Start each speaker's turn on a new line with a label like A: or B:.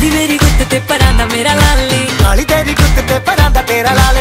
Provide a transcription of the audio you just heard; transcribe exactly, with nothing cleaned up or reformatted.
A: मेरी गुत्त ते परां दा मेरा लाली,
B: काली तेरी गुत्त ते परां दा तेरा लाली।